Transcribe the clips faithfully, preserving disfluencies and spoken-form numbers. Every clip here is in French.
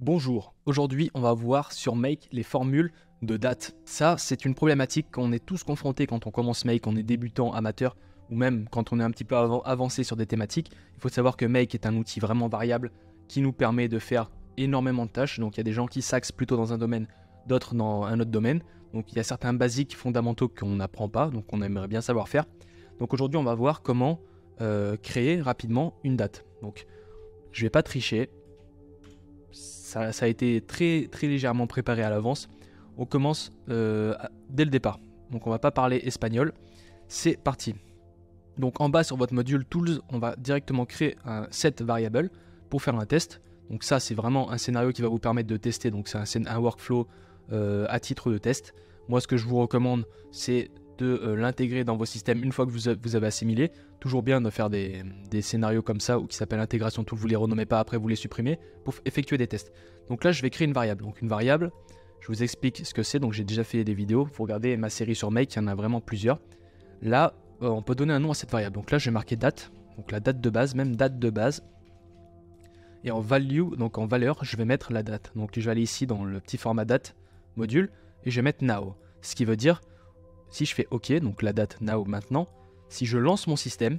Bonjour, aujourd'hui on va voir sur Make les formules de date. Ça c'est une problématique qu'on est tous confrontés quand on commence Make, on est débutant, amateur ou même quand on est un petit peu av avancé sur des thématiques. Il faut savoir que Make est un outil vraiment variable qui nous permet de faire énormément de tâches. Donc il y a des gens qui s'axent plutôt dans un domaine, d'autres dans un autre domaine. Donc il y a certains basiques fondamentaux qu'on n'apprend pas, donc on aimerait bien savoir faire. Donc aujourd'hui on va voir comment euh, créer rapidement une date. Donc je vais pas tricher. Ça, ça a été très, très légèrement préparé à l'avance. On commence euh, dès le départ. Donc on va pas parler espagnol. C'est parti. Donc en bas sur votre module Tools, on va directement créer un set variable pour faire un test. Donc ça c'est vraiment un scénario qui va vous permettre de tester. Donc c'est un, un workflow euh, à titre de test. Moi ce que je vous recommande c'est de euh, l'intégrer dans vos systèmes une fois que vous, a, vous avez assimilé. Toujours bien de faire des, des scénarios comme ça ou qui s'appellent intégration tool, vous les renommez pas après, vous les supprimez pour effectuer des tests. Donc là je vais créer une variable. Donc une variable, je vous explique ce que c'est. Donc j'ai déjà fait des vidéos, vous regardez ma série sur Make, il y en a vraiment plusieurs. Là euh, on peut donner un nom à cette variable. Donc là je vais marquer date, donc la date de base, même date de base. Et en value, donc en valeur, je vais mettre la date. Donc je vais aller ici dans le petit format date module et je vais mettre now. Ce qui veut dire, si je fais OK, donc la date now maintenant, si je lance mon système,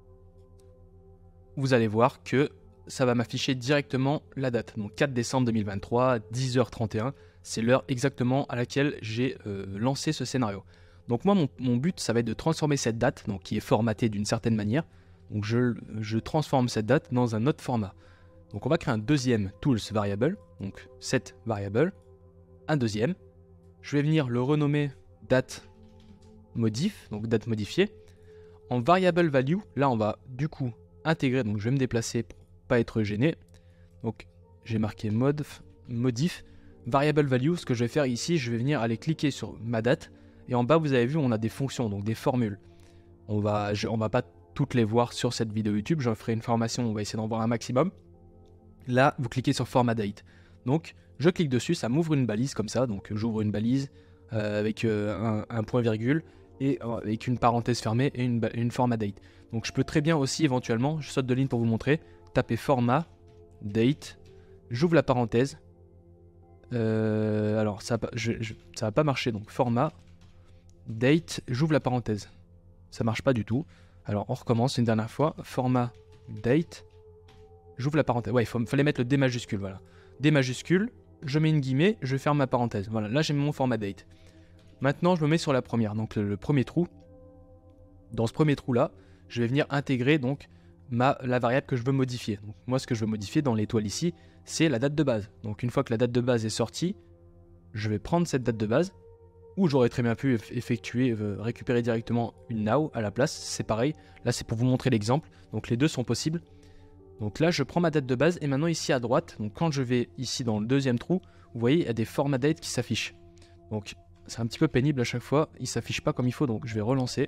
vous allez voir que ça va m'afficher directement la date. Donc quatre décembre deux mille vingt-trois, dix heures trente et un, c'est l'heure exactement à laquelle j'ai euh, lancé ce scénario. Donc moi, mon, mon but, ça va être de transformer cette date, donc qui est formatée d'une certaine manière. Donc je, je transforme cette date dans un autre format. Donc on va créer un deuxième tools variable, donc set variable, un deuxième. Je vais venir le renommer date modif, donc date modifiée. En variable value, là on va du coup intégrer, donc je vais me déplacer pour pas être gêné. Donc j'ai marqué mod, modif, variable value, ce que je vais faire ici, je vais venir aller cliquer sur ma date, et en bas vous avez vu on a des fonctions, donc des formules. On va, je, on va pas toutes les voir sur cette vidéo YouTube, j'en ferai une formation, on va essayer d'en voir un maximum. Là vous cliquez sur format date, donc je clique dessus, ça m'ouvre une balise comme ça, donc j'ouvre une balise euh, avec euh, un, un point virgule, et avec une parenthèse fermée et une, une format date. Donc je peux très bien aussi éventuellement, je saute de ligne pour vous montrer, taper format date, j'ouvre la parenthèse, euh, alors ça, je, je, ça va pas marcher, donc format date, j'ouvre la parenthèse, ça marche pas du tout. Alors on recommence une dernière fois, format date, j'ouvre la parenthèse, ouais il faut, fallait mettre le D majuscule, voilà, D majuscule, je mets une guillemets, je ferme ma parenthèse, voilà, là j'ai mon format date. Maintenant, je me mets sur la première, donc le, le premier trou. Dans ce premier trou-là, je vais venir intégrer donc ma, la variable que je veux modifier. Donc, moi, ce que je veux modifier dans l'étoile ici, c'est la date de base. Donc, une fois que la date de base est sortie, je vais prendre cette date de base, ou j'aurais très bien pu effectuer, euh, récupérer directement une now à la place. C'est pareil. Là, c'est pour vous montrer l'exemple. Donc, les deux sont possibles. Donc là, je prends ma date de base, et maintenant, ici à droite, donc quand je vais ici dans le deuxième trou, vous voyez, il y a des formats date qui s'affichent. Donc, c'est un petit peu pénible à chaque fois, il s'affiche pas comme il faut, donc je vais relancer.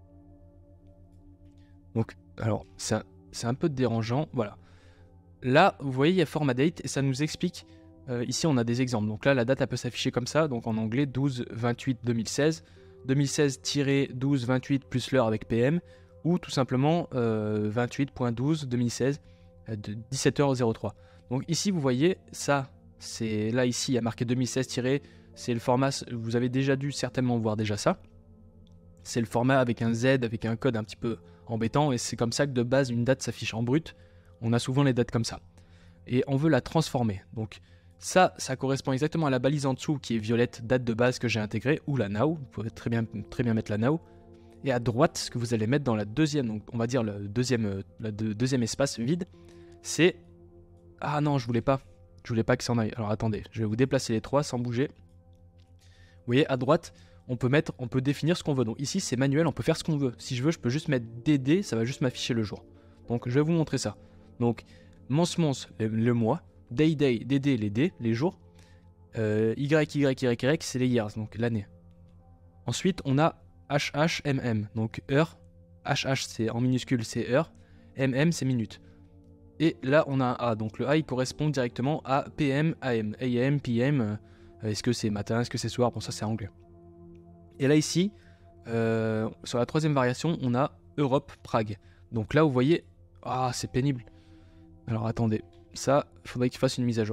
Donc, alors, c'est un, un peu dérangeant, voilà. Là, vous voyez, il y a format date, et ça nous explique, euh, ici on a des exemples. Donc là, la date, elle peut s'afficher comme ça, donc en anglais, douze vingt-huit deux mille seize, deux mille seize douze vingt-huit plus l'heure avec P M, ou tout simplement euh, vingt-huit douze deux mille seize, euh, de dix-sept heures zéro trois. Donc ici, vous voyez, ça, c'est là, ici, il y a marqué deux mille seize c'est le format, vous avez déjà dû certainement voir déjà ça. C'est le format avec un Z, avec un code un petit peu embêtant, et c'est comme ça que de base une date s'affiche en brut. On a souvent les dates comme ça. Et on veut la transformer. Donc ça, ça correspond exactement à la balise en dessous qui est violette, date de base que j'ai intégrée, ou la now. Vous pouvez très bien, très bien mettre la now. Et à droite, ce que vous allez mettre dans la deuxième, donc on va dire le deuxième, le deuxième espace vide, c'est... Ah non, je voulais pas. Je voulais pas que ça en aille. Alors attendez, je vais vous déplacer les trois sans bouger. Vous voyez, à droite, on peut, mettre, on peut définir ce qu'on veut. Donc ici, c'est manuel, on peut faire ce qu'on veut. Si je veux, je peux juste mettre D D, ça va juste m'afficher le jour. Donc je vais vous montrer ça. Donc, month month, le, le mois, day day, D D, les D, les jours, euh, Y Y Y Y, c'est les years, donc l'année. Ensuite, on a H H M M, donc heure. H H, c'est en minuscule, c'est heure. M M, c'est minute. Et là, on a un A, donc le A, il correspond directement à P M, A M, A M, P M. Est-ce que c'est matin, est-ce que c'est soir? Bon, ça c'est anglais. Et là ici, euh, sur la troisième variation, on a Europe, Prague. Donc là, vous voyez, ah, c'est pénible. Alors attendez, ça, il faudrait qu'il fasse une mise à jour.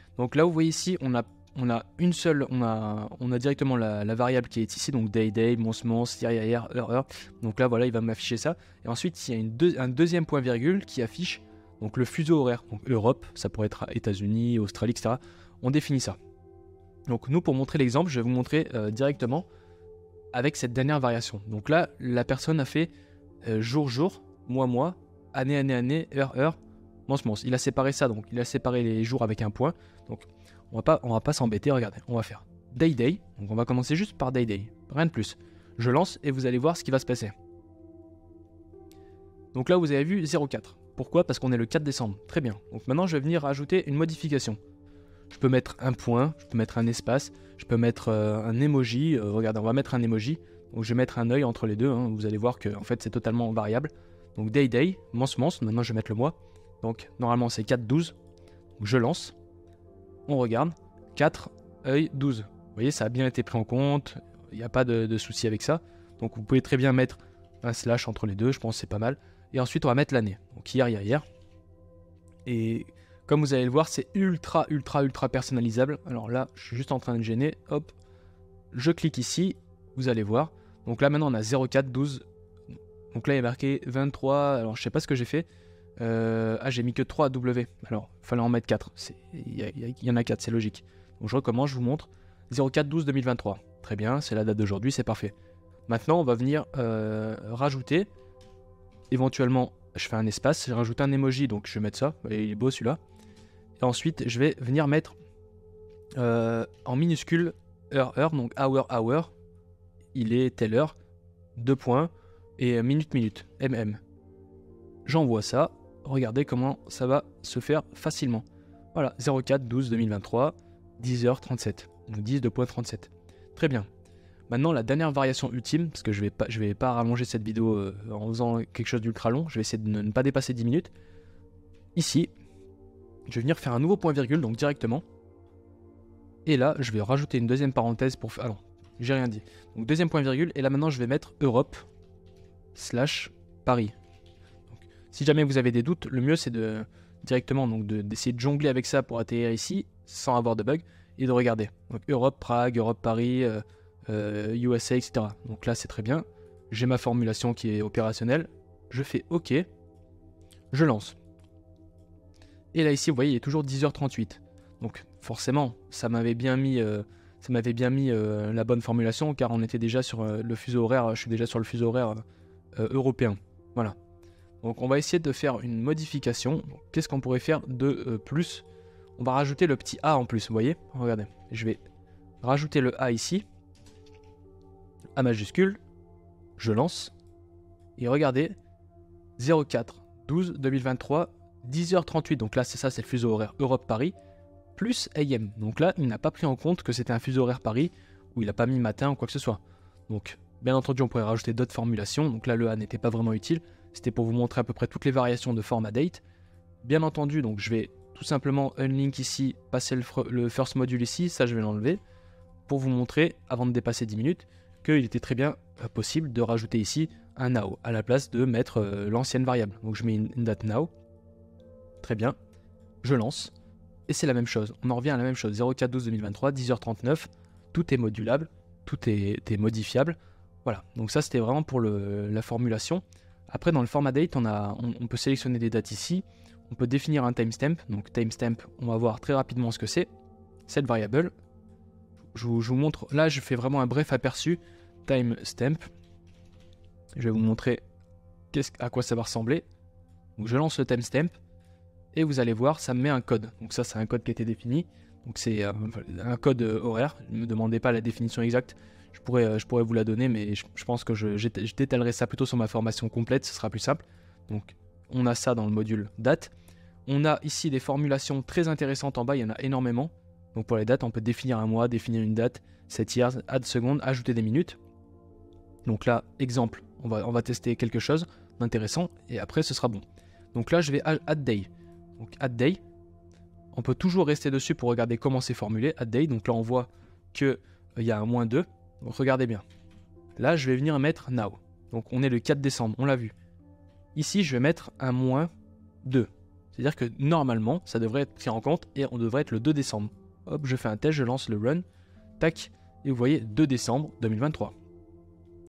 Donc là, vous voyez ici, on a, on a une seule, on a, on a directement la, la variable qui est ici, donc day, day, month, month, year, year, heure, heure. Donc là, voilà, il va m'afficher ça. Et ensuite, il y a une deux, un deuxième point virgule qui affiche donc le fuseau horaire. Donc Europe, ça pourrait être États-Unis, Australie, et cetera. On définit ça. Donc nous, pour montrer l'exemple, je vais vous montrer euh, directement avec cette dernière variation. Donc là, la personne a fait euh, jour, jour, mois, mois, année, année, année, heure, heure, month, month. Il a séparé ça, donc il a séparé les jours avec un point. Donc on va pas, on va pas s'embêter, regardez, on va faire day, day. Donc on va commencer juste par day, day, rien de plus. Je lance et vous allez voir ce qui va se passer. Donc là, vous avez vu zéro quatre. Pourquoi? Parce qu'on est le quatre décembre. Très bien. Donc maintenant, je vais venir rajouter une modification. Je peux mettre un point, je peux mettre un espace, je peux mettre euh, un emoji. Euh, regardez, on va mettre un emoji. Donc je vais mettre un œil entre les deux. Hein. Vous allez voir que en fait, c'est totalement variable. Donc day, day, month, month. Maintenant, je vais mettre le mois. Donc normalement, c'est quatre douze. Donc je lance. On regarde. quatre, œil, douze. Vous voyez, ça a bien été pris en compte. Il n'y a pas de, de souci avec ça. Donc vous pouvez très bien mettre un slash entre les deux. Je pense que c'est pas mal. Et ensuite, on va mettre l'année. Donc hier, hier, hier. Et comme vous allez le voir, c'est ultra, ultra, ultra personnalisable. Alors là, je suis juste en train de gêner. Hop, je clique ici. Vous allez voir. Donc là, maintenant, on a zéro quatre douze. Donc là, il y a marqué vingt-trois. Alors, je sais pas ce que j'ai fait. Euh, ah, j'ai mis que trois W. Alors, il fallait en mettre quatre. Il y, y, y en a quatre, c'est logique. Donc je recommence, je vous montre. zéro quatre douze deux mille vingt-trois. Très bien, c'est la date d'aujourd'hui, c'est parfait. Maintenant, on va venir euh, rajouter. Éventuellement, je fais un espace, je rajoute un emoji, donc je vais mettre ça. Et il est beau celui-là. Et ensuite, je vais venir mettre euh, en minuscule heure, heure, donc hour, hour. Il est telle heure, deux points, et minute, minute, mm. J'envoie ça. Regardez comment ça va se faire facilement. Voilà, zéro quatre douze deux mille vingt-trois, dix heures trente-sept. Donc dix deux trente-sept. Très bien. Maintenant, la dernière variation ultime, parce que je ne vais pas, je vais pas rallonger cette vidéo euh, en faisant quelque chose d'ultra long, je vais essayer de ne, ne pas dépasser dix minutes. Ici, je vais venir faire un nouveau point virgule, donc directement. Et là, je vais rajouter une deuxième parenthèse pour faire... Ah non, j'ai rien dit. Donc deuxième point virgule, et là maintenant, je vais mettre Europe slash Paris. Donc, si jamais vous avez des doutes, le mieux c'est de directement donc de, d'essayer de jongler avec ça pour atterrir ici, sans avoir de bug, et de regarder. Donc Europe, Prague, Europe, Paris... Euh, Euh, U S A, et cetera. Donc là, c'est très bien. J'ai ma formulation qui est opérationnelle. Je fais OK. Je lance. Et là, ici, vous voyez, il est toujours dix heures trente-huit. Donc forcément, ça m'avait bien mis, euh, ça m'avait bien mis euh, la bonne formulation, car on était déjà sur euh, le fuseau horaire. Je suis déjà sur le fuseau horaire euh, européen. Voilà. Donc on va essayer de faire une modification. Qu'est-ce qu'on pourrait faire de euh, plus? On va rajouter le petit A en plus. Vous voyez? Regardez. Je vais rajouter le A ici. A majuscule, je lance, et regardez, zéro quatre douze deux mille vingt-trois, dix heures trente-huit, donc là c'est ça, c'est le fuseau horaire Europe-Paris, plus A M. Donc là, il n'a pas pris en compte que c'était un fuseau horaire Paris, où il n'a pas mis matin ou quoi que ce soit. Donc, bien entendu, on pourrait rajouter d'autres formulations, donc là le A n'était pas vraiment utile, c'était pour vous montrer à peu près toutes les variations de format date. Bien entendu, donc je vais tout simplement unlink ici, passer le, le first module ici, ça je vais l'enlever, pour vous montrer, avant de dépasser dix minutes, qu'il était très bien possible de rajouter ici un now à la place de mettre euh, l'ancienne variable. Donc je mets une, une date now. Très bien. Je lance. Et c'est la même chose. On en revient à la même chose. zéro quatre douze deux mille vingt-trois, dix heures trente-neuf. Tout est modulable. Tout est, est modifiable. Voilà. Donc ça, c'était vraiment pour le, la formulation. Après, dans le format date, on, a, on, on peut sélectionner des dates ici. On peut définir un timestamp. Donc timestamp, on va voir très rapidement ce que c'est. Cette variable. Je vous, je vous montre, là je fais vraiment un bref aperçu, timestamp. Je vais vous montrer à quoi ça va ressembler. Donc je lance le timestamp et vous allez voir, ça me met un code. Donc ça c'est un code qui a été défini. Donc c'est euh, un code horaire. Ne me demandez pas la définition exacte. Je pourrais, euh, je pourrais vous la donner, mais je, je pense que je, je détaillerai ça plutôt sur ma formation complète, ce sera plus simple. Donc on a ça dans le module date. On a ici des formulations très intéressantes en bas, il y en a énormément. Donc pour les dates, on peut définir un mois, définir une date, set years, add secondes, ajouter des minutes. Donc là, exemple, on va, on va tester quelque chose d'intéressant et après ce sera bon. Donc là, je vais add day. Donc add day, on peut toujours rester dessus pour regarder comment c'est formulé, add day. Donc là, on voit qu'il euh, y a un moins deux. Donc regardez bien. Là, je vais venir mettre now. Donc on est le quatre décembre, on l'a vu. Ici, je vais mettre un moins deux. C'est-à-dire que normalement, ça devrait être pris en compte et on devrait être le deux décembre. Hop, je fais un test, je lance le run, tac, et vous voyez deux décembre deux mille vingt-trois.